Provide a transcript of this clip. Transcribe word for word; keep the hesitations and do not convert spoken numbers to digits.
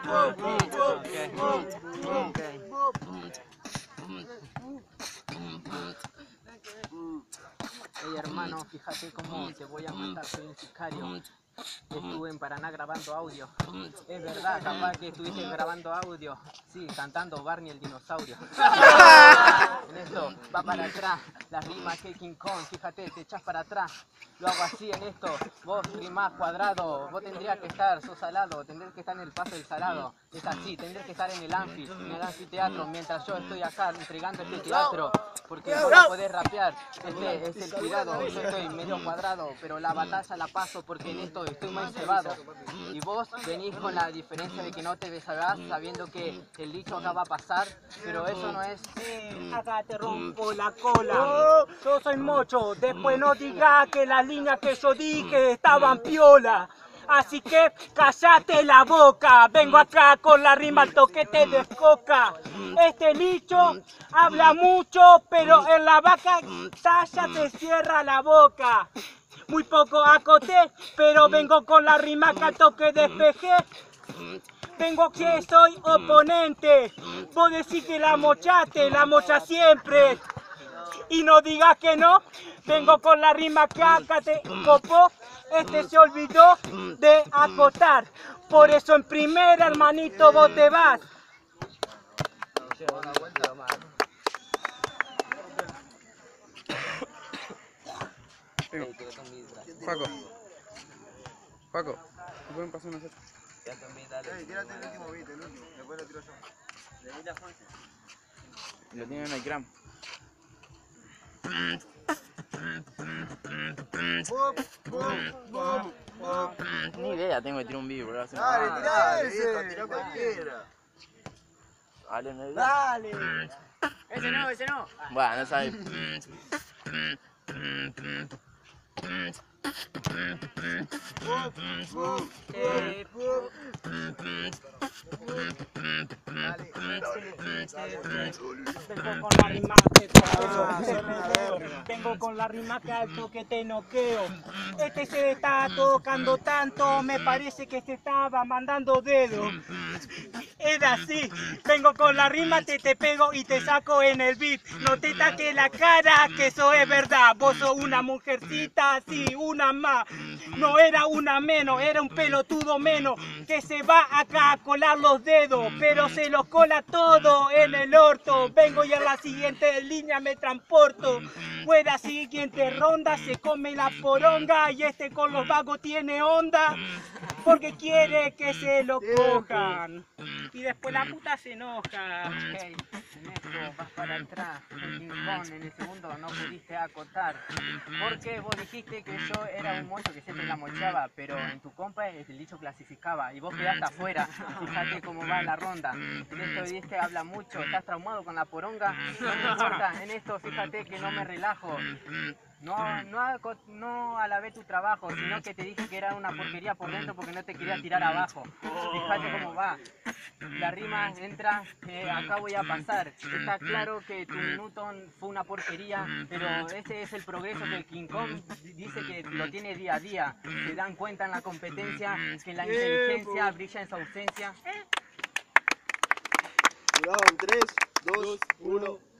Hey hermano, fíjate cómo te voy a matar, soy un sicario. Estuve en Paraná grabando audio. Es verdad, capaz que estuviste grabando audio. Sí, cantando Barney el dinosaurio. En esto, va para atrás. La rima que King Kong, fíjate, te echas para atrás. Lo hago así en esto. Vos rimás cuadrado. Vos tendrías que estar, sos salado. Tendrías que estar en el paso del salado. Es así, tendrías que estar en el anfi, en el anfiteatro. Mientras yo estoy acá entregando este teatro. Porque vos no podés rapear. Este es el cuidado. Yo estoy medio cuadrado. Pero la batalla la paso porque en esto estoy muy cebado. Y vos venís con la diferencia de que no te besarás sabiendo que el dicho acá va a pasar, pero eso no es... Eh, acá te rompo la cola. Yo soy mocho, después no digas que las líneas que yo dije estaban piola. Así que cállate la boca, vengo acá con la rima al toquete de coca. Este nicho habla mucho, pero en la vaca talla se cierra la boca. Muy poco acoté, pero vengo con la rima que al toque despejé. Vengo que soy oponente, vos decís que la mochaste, la mocha siempre. Y no digas que no, vengo con la rima que acá te copó. Este se olvidó de acotar, por eso en primera, hermanito, vos te vas. Paco, Paco, ¿te pueden pasar una foto? Ya también, dale. Ey, tírate el último beat, el último, después lo tiro yo. Le di la fuente. Lo tienen en el gram. Ni idea tengo que tirar un video, bro. Dale, tirá ese. Tirá cualquiera. Dale, no. Dale. Ese no, ese no. Bueno, no sabes. Eh, Vengo con la rima que Vengo con la rima que al toque te noqueo. Este se está tocando tanto, me parece que se estaba mandando dedos. Era así, vengo con la rima, te te pego y te saco en el beat. No te taques la cara, que eso es verdad. Vos sos una mujercita, sí, una más. No era una menos, era un pelotudo menos que se va acá a colar los dedos, pero se los cola todo en el orto. Vengo y a la siguiente línea me transporto. Fue la siguiente ronda, se come la poronga y este con los vagos tiene onda porque quiere que se lo cojan. Y después la puta se enoja. Ok, en esto vas para atrás, el King Kong, en el segundo no pudiste acotar. Porque vos dijiste que yo era un mocho que siempre la mochaba, pero en tu compa el dicho clasificaba y vos quedaste afuera. Fíjate cómo va la ronda. En esto viste habla mucho, estás traumado con la poronga. No me importa, en esto fíjate que no me relajo. No, no, aco- no alabé tu trabajo, sino que te dije que era una porquería por dentro porque no te quería tirar abajo. Fíjate cómo va. La rima entra, eh, acá voy a pasar. Está claro que tu minuto fue una porquería, pero ese es el progreso que el King Kong dice que lo tiene día a día. Se dan cuenta en la competencia que la inteligencia brilla en su ausencia. Cuidado, en tres, dos, uno.